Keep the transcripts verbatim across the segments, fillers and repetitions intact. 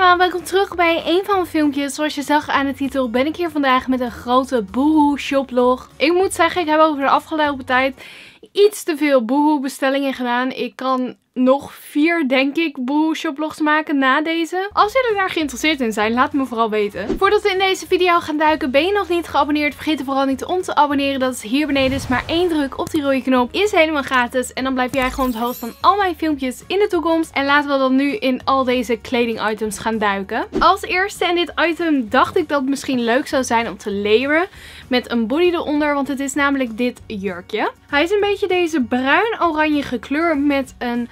allemaal, welkom terug bij een van mijn filmpjes. Zoals je zag aan de titel ben ik hier vandaag met een grote Boohoo shoplog. Ik moet zeggen, ik heb over de afgelopen tijd iets te veel Boohoo bestellingen gedaan. Ik kan nog vier, denk ik, Boohoo shoplogs maken na deze. Als jullie daar geïnteresseerd in zijn, laat me vooral weten. Voordat we in deze video gaan duiken, ben je nog niet geabonneerd, vergeet er vooral niet om te abonneren. Dat is hier beneden, is maar één druk op die rode knop. Is helemaal gratis. En dan blijf jij gewoon op de hoogte van al mijn filmpjes in de toekomst. En laten we dan nu in al deze kleding items gaan duiken. Als eerste, en dit item dacht ik dat het misschien leuk zou zijn om te layeren met een body eronder, want het is namelijk dit jurkje. Hij is een beetje deze bruin-oranje kleur met een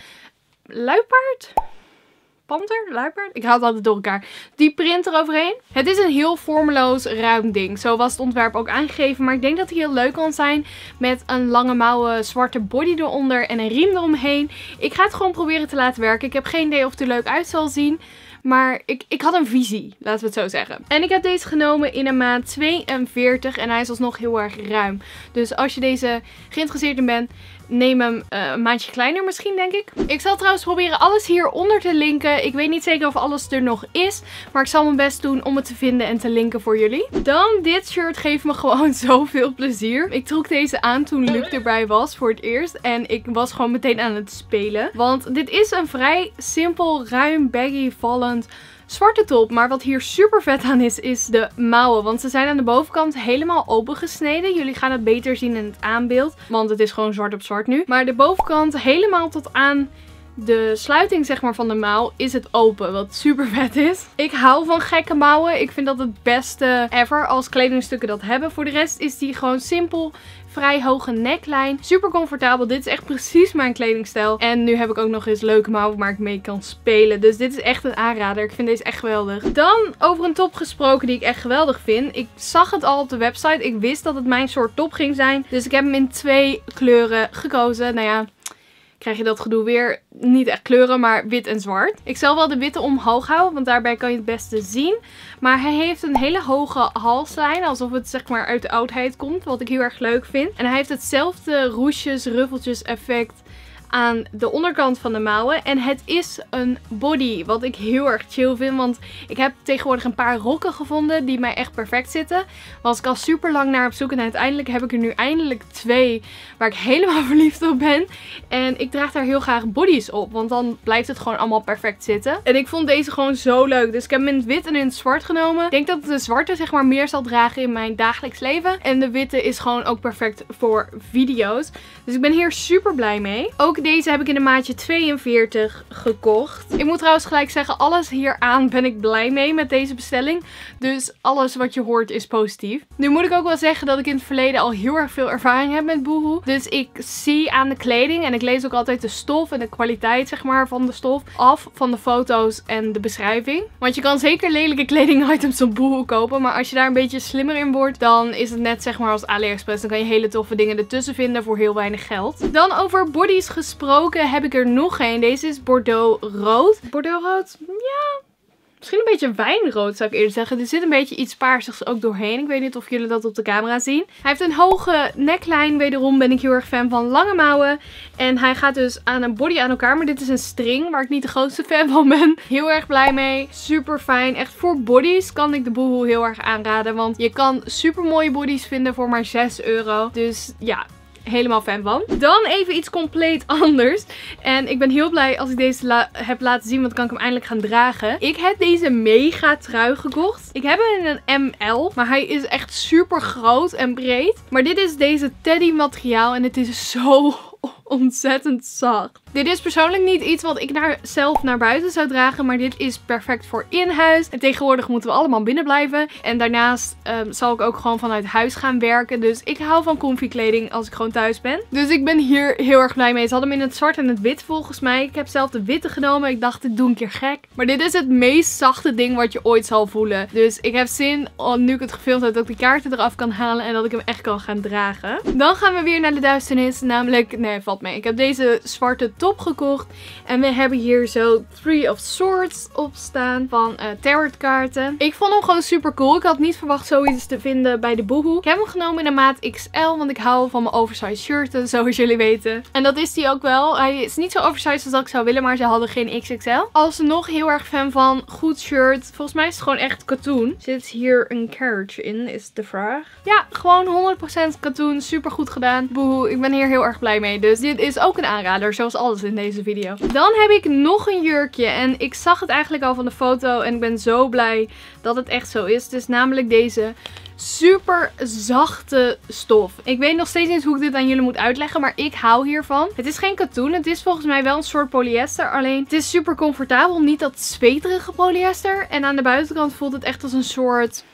luipaard? Panter? Luipaard? Ik haal het altijd door elkaar. Die print eroverheen. Het is een heel vormeloos ruim ding. Zo was het ontwerp ook aangegeven. Maar ik denk dat hij heel leuk kan zijn met een lange mouwen zwarte body eronder en een riem eromheen. Ik ga het gewoon proberen te laten werken. Ik heb geen idee of het er leuk uit zal zien. Maar ik, ik had een visie, laten we het zo zeggen. En ik heb deze genomen in een maat tweeënveertig en hij is alsnog heel erg ruim. Dus als je deze geïnteresseerd in bent, neem hem uh, een maandje kleiner misschien, denk ik. Ik zal trouwens proberen alles hieronder te linken. Ik weet niet zeker of alles er nog is, maar ik zal mijn best doen om het te vinden en te linken voor jullie. Dan, dit shirt geeft me gewoon zoveel plezier. Ik trok deze aan toen Luc erbij was voor het eerst en ik was gewoon meteen aan het spelen. Want dit is een vrij simpel, ruim, baggy, vallend zwarte top. Maar wat hier super vet aan is, is de mouwen. Want ze zijn aan de bovenkant helemaal opengesneden. Jullie gaan het beter zien in het aanbeeld. Want het is gewoon zwart op zwart nu. Maar de bovenkant helemaal tot aan de sluiting, zeg maar, van de mouw is het open. Wat super vet is. Ik hou van gekke mouwen. Ik vind dat het beste ever als kledingstukken dat hebben. Voor de rest is die gewoon simpel. Vrij hoge neckline. Super comfortabel. Dit is echt precies mijn kledingstijl. En nu heb ik ook nog eens leuke mouwen waar ik mee kan spelen. Dus dit is echt een aanrader. Ik vind deze echt geweldig. Dan over een top gesproken die ik echt geweldig vind. Ik zag het al op de website. Ik wist dat het mijn soort top ging zijn. Dus ik heb hem in twee kleuren gekozen. Nou ja, krijg je dat gedoe weer. Niet echt kleuren, maar wit en zwart. Ik zal wel de witte omhoog houden, want daarbij kan je het beste zien. Maar hij heeft een hele hoge halslijn, alsof het zeg maar uit de oudheid komt, wat ik heel erg leuk vind. En hij heeft hetzelfde roesjes, ruffeltjes effect aan de onderkant van de mouwen. En het is een body, wat ik heel erg chill vind. Want ik heb tegenwoordig een paar rokken gevonden die mij echt perfect zitten. Was ik al super lang naar op zoek. En uiteindelijk heb ik er nu eindelijk twee waar ik helemaal verliefd op ben. En ik draag daar heel graag bodies op. Want dan blijft het gewoon allemaal perfect zitten. En ik vond deze gewoon zo leuk. Dus ik heb hem in het wit en in het zwart genomen. Ik denk dat de zwarte zeg maar meer zal dragen in mijn dagelijks leven. En de witte is gewoon ook perfect voor video's. Dus ik ben hier super blij mee. Ook deze heb ik in een maatje tweeënveertig gekocht. Ik moet trouwens gelijk zeggen, alles hieraan ben ik blij mee met deze bestelling. Dus alles wat je hoort is positief. Nu moet ik ook wel zeggen dat ik in het verleden al heel erg veel ervaring heb met Boohoo. Dus ik zie aan de kleding en ik lees ook altijd de stof en de kwaliteit zeg maar van de stof af van de foto's en de beschrijving. Want je kan zeker lelijke kleding items op Boohoo kopen. Maar als je daar een beetje slimmer in wordt, dan is het net zeg maar als AliExpress. Dan kan je hele toffe dingen ertussen vinden voor heel weinig geld. Dan over bodies gesproken heb ik er nog een. Deze is Bordeaux rood. Bordeaux rood? Ja, misschien een beetje wijnrood zou ik eerder zeggen. Er zit een beetje iets paarsigs ook doorheen. Ik weet niet of jullie dat op de camera zien. Hij heeft een hoge neckline. Wederom ben ik heel erg fan van lange mouwen. En hij gaat dus aan een body aan elkaar. Maar dit is een string waar ik niet de grootste fan van ben. Heel erg blij mee. Super fijn. Echt voor bodies kan ik de Boohoo heel erg aanraden. Want je kan super mooie bodies vinden voor maar zes euro. Dus ja, helemaal fan van. Dan even iets compleet anders. En ik ben heel blij als ik deze la heb laten zien, want dan kan ik hem eindelijk gaan dragen. Ik heb deze mega trui gekocht. Ik heb hem in een M L, maar hij is echt super groot en breed. Maar dit is deze teddy materiaal en het is zo ontzettend zacht. Dit is persoonlijk niet iets wat ik naar, zelf naar buiten zou dragen, maar dit is perfect voor in huis. En tegenwoordig moeten we allemaal binnen blijven. En daarnaast um, zal ik ook gewoon vanuit huis gaan werken. Dus ik hou van comfy kleding als ik gewoon thuis ben. Dus ik ben hier heel erg blij mee. Ze hadden hem in het zwart en het wit volgens mij. Ik heb zelf de witte genomen. Ik dacht, dit doe een keer gek. Maar dit is het meest zachte ding wat je ooit zal voelen. Dus ik heb zin, nu ik het gefilmd heb, dat ik de kaarten eraf kan halen en dat ik hem echt kan gaan dragen. Dan gaan we weer naar de duisternis. Namelijk, nee, valt mee. Ik heb deze zwarte top top gekocht. En we hebben hier zo Three of Swords op staan van uh, tarotkaarten. Ik vond hem gewoon super cool. Ik had niet verwacht zoiets te vinden bij de Boohoo. Ik heb hem genomen in de maat X L, want ik hou van mijn oversized shirten, zoals jullie weten. En dat is die ook wel. Hij is niet zo oversized als dat ik zou willen, maar ze hadden geen X X L. Alsnog heel erg fan van. Goed shirt. Volgens mij is het gewoon echt katoen. Zit hier een carriage in, is de vraag. Ja, gewoon honderd procent katoen. Super goed gedaan. Boohoo, ik ben hier heel erg blij mee. Dus dit is ook een aanrader, zoals alles in deze video. Dan heb ik nog een jurkje. En ik zag het eigenlijk al van de foto. En ik ben zo blij dat het echt zo is. Het is namelijk deze super zachte stof. Ik weet nog steeds niet hoe ik dit aan jullie moet uitleggen, maar ik hou hiervan. Het is geen katoen. Het is volgens mij wel een soort polyester. Alleen het is super comfortabel. Niet dat zweterige polyester. En aan de buitenkant voelt het echt als een soort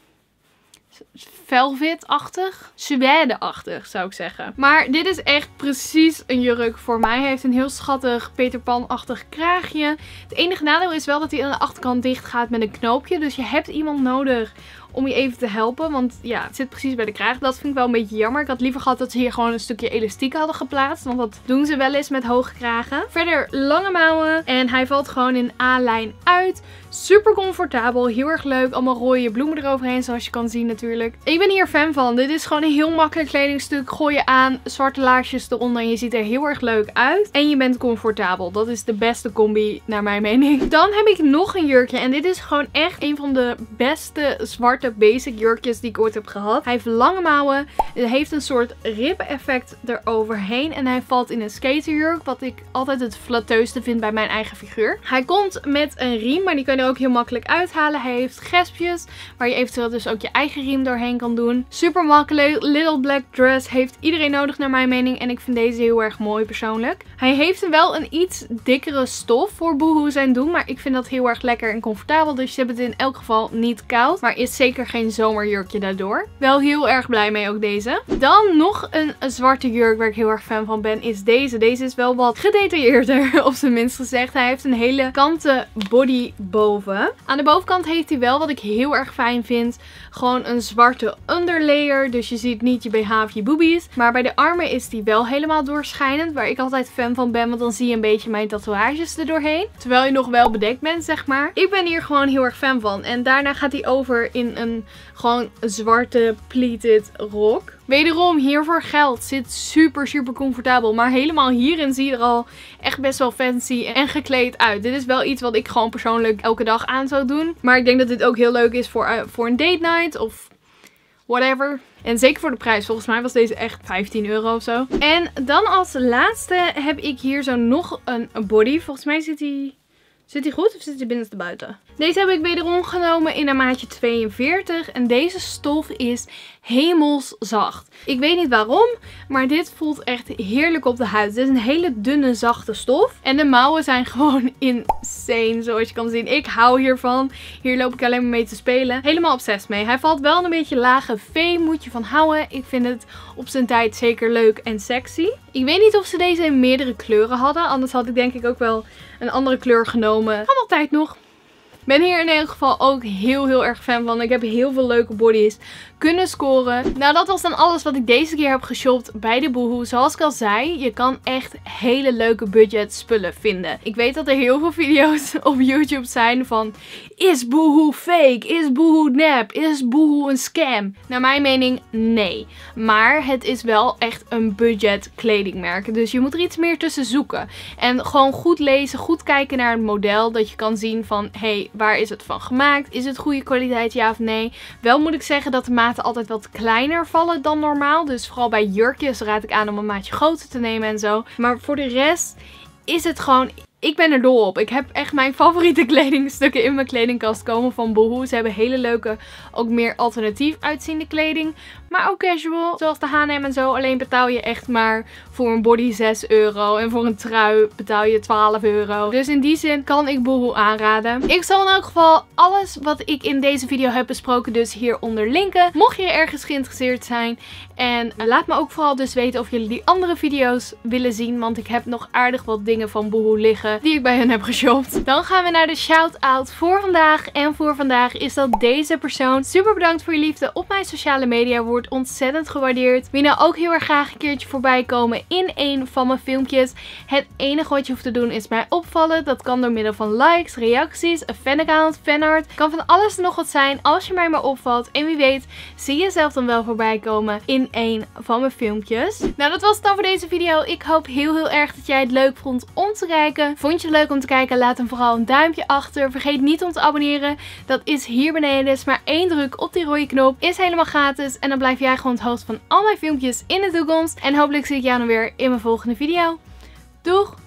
velvet-achtig. Suède-achtig zou ik zeggen. Maar dit is echt precies een jurk voor mij. Hij heeft een heel schattig Peter Pan-achtig kraagje. Het enige nadeel is wel dat hij aan de achterkant dicht gaat met een knoopje. Dus je hebt iemand nodig om je even te helpen. Want ja, het zit precies bij de kraag. Dat vind ik wel een beetje jammer. Ik had liever gehad dat ze hier gewoon een stukje elastiek hadden geplaatst. Want dat doen ze wel eens met hoge kragen. Verder lange mouwen. En hij valt gewoon in A-lijn uit. Super comfortabel. Heel erg leuk. Allemaal rode bloemen eroverheen, zoals je kan zien natuurlijk. Ik ben hier fan van. Dit is gewoon een heel makkelijk kledingstuk. Gooi je aan. Zwarte laarsjes eronder. En je ziet er heel erg leuk uit. En je bent comfortabel. Dat is de beste combi naar mijn mening. Dan heb ik nog een jurkje. En dit is gewoon echt een van de beste zwarte basic jurkjes die ik ooit heb gehad. Hij heeft lange mouwen. Het heeft een soort rib effect eroverheen. En hij valt in een skaterjurk. Wat ik altijd het flatteuste vind bij mijn eigen figuur. Hij komt met een riem. Maar die kan je er ook heel makkelijk uithalen. Hij heeft gespjes. Waar je eventueel dus ook je eigen riem doorheen kan doen. Super makkelijk. Little black dress heeft iedereen nodig naar mijn mening. En ik vind deze heel erg mooi persoonlijk. Hij heeft wel een iets dikkere stof voor Boohoo zijn doen. Maar ik vind dat heel erg lekker en comfortabel. Dus je hebt het in elk geval niet koud. Maar is zeker geen zomerjurkje daardoor. Wel heel erg blij mee ook deze. Dan nog een, een zwarte jurk waar ik heel erg fan van ben is deze. Deze is wel wat gedetailleerder op zijn minst gezegd. Hij heeft een hele kanten body boven. Aan de bovenkant heeft hij wel wat ik heel erg fijn vind. Gewoon een zwarte underlayer. Dus je ziet niet je B H of je boobies. Maar bij de armen is die wel helemaal doorschijnend. Waar ik altijd fan van ben. Want dan zie je een beetje mijn tatoeages er doorheen. Terwijl je nog wel bedekt bent, zeg maar. Ik ben hier gewoon heel erg fan van. En daarna gaat hij over in een gewoon zwarte pleated rok. Wederom hiervoor geldt. Zit super super comfortabel. Maar helemaal hierin zie je er al echt best wel fancy en gekleed uit. Dit is wel iets wat ik gewoon persoonlijk elke dag aan zou doen. Maar ik denk dat dit ook heel leuk is voor, uh, voor een date night of whatever. En zeker voor de prijs. Volgens mij was deze echt vijftien euro of zo. En dan als laatste heb ik hier zo nog een, een body. Volgens mij zit hij... Zit hij goed of zit hij binnenste buiten? Deze heb ik wederom genomen in een maatje tweeënveertig. En deze stof is hemelszacht. Ik weet niet waarom, maar dit voelt echt heerlijk op de huid. Het is een hele dunne, zachte stof. En de mouwen zijn gewoon insane, zoals je kan zien. Ik hou hiervan. Hier loop ik alleen maar mee te spelen. Helemaal obsessed mee. Hij valt wel een beetje lage V, moet je van houden. Ik vind het op zijn tijd zeker leuk en sexy. Ik weet niet of ze deze in meerdere kleuren hadden. Anders had ik denk ik ook wel een andere kleur genomen. Kan altijd nog. Ik ben hier in ieder geval ook heel heel erg fan van. Ik heb heel veel leuke bodies kunnen scoren. Nou, dat was dan alles wat ik deze keer heb geshopt bij de Boohoo. Zoals ik al zei, je kan echt hele leuke budget spullen vinden. Ik weet dat er heel veel video's op YouTube zijn van... Is Boohoo fake? Is Boohoo nep? Is Boohoo een scam? Naar mijn mening, nee. Maar het is wel echt een budget kledingmerk. Dus je moet er iets meer tussen zoeken. En gewoon goed lezen, goed kijken naar het model. Dat je kan zien van, hé, hey, waar is het van gemaakt? Is het goede kwaliteit, ja of nee? Wel moet ik zeggen dat de maten altijd wat kleiner vallen dan normaal. Dus vooral bij jurkjes raad ik aan om een maatje groter te nemen en zo. Maar voor de rest is het gewoon... Ik ben er dol op. Ik heb echt mijn favoriete kledingstukken in mijn kledingkast komen van Boohoo. Ze hebben hele leuke, ook meer alternatief uitziende kleding. Maar ook casual, zoals de H en M en zo. Alleen betaal je echt maar voor een body zes euro. En voor een trui betaal je twaalf euro. Dus in die zin kan ik Boohoo aanraden. Ik zal in elk geval alles wat ik in deze video heb besproken dus hieronder linken. Mocht je ergens geïnteresseerd zijn. En laat me ook vooral dus weten of jullie die andere video's willen zien. Want ik heb nog aardig wat dingen van Boohoo liggen die ik bij hen heb geshopt. Dan gaan we naar de shout-out voor vandaag. En voor vandaag is dat deze persoon. Super bedankt voor je liefde op mijn sociale media. Wordt wordt ontzettend gewaardeerd. Wil je nou ook heel erg graag een keertje voorbij komen in een van mijn filmpjes? Het enige wat je hoeft te doen is mij opvallen. Dat kan door middel van likes, reacties, een fanaccount, fanart. Kan van alles en nog wat zijn als je mij maar opvalt. En wie weet zie je zelf dan wel voorbij komen in een van mijn filmpjes. Nou, dat was het dan voor deze video. Ik hoop heel heel erg dat jij het leuk vond om te kijken. Vond je het leuk om te kijken? Laat dan vooral een duimpje achter. Vergeet niet om te abonneren. Dat is hier beneden. Is maar één druk op die rode knop. Is helemaal gratis. En dan blijf jij gewoon het host van al mijn filmpjes in de toekomst. En hopelijk zie ik jou dan weer in mijn volgende video. Doeg!